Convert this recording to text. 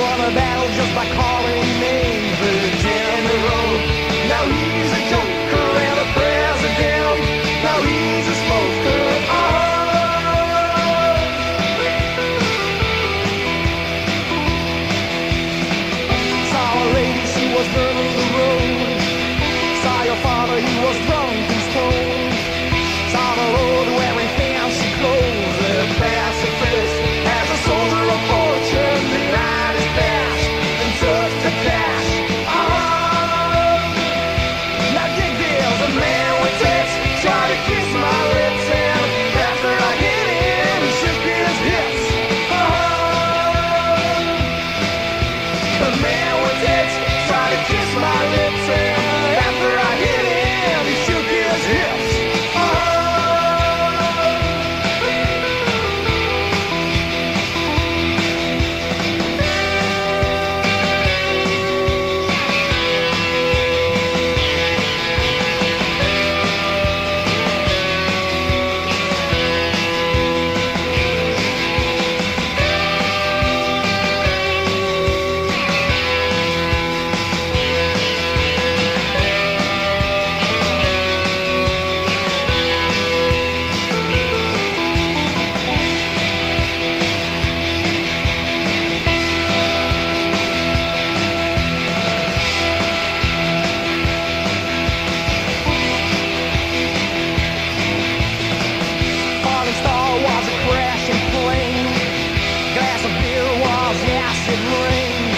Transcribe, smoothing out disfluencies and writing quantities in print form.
won a battle just by calling names. Jimmy Road, now he's a joker and a president. Now he's a smoker. Saw a lady, she was burning the road. Saw your father, he was drunk and stoned. Saw the Lord wearing fancy clothes. A pacifist, as a soldier of fortune, denied his past and took the cash. Now dig this, a man with tits tried to kiss my lips, and after I hit him, he shook his hips. A man with tits tried to kiss my lips, and after I hit him, he shook his hips. Falling star was a crashing plane. Glass of beer was acid rain.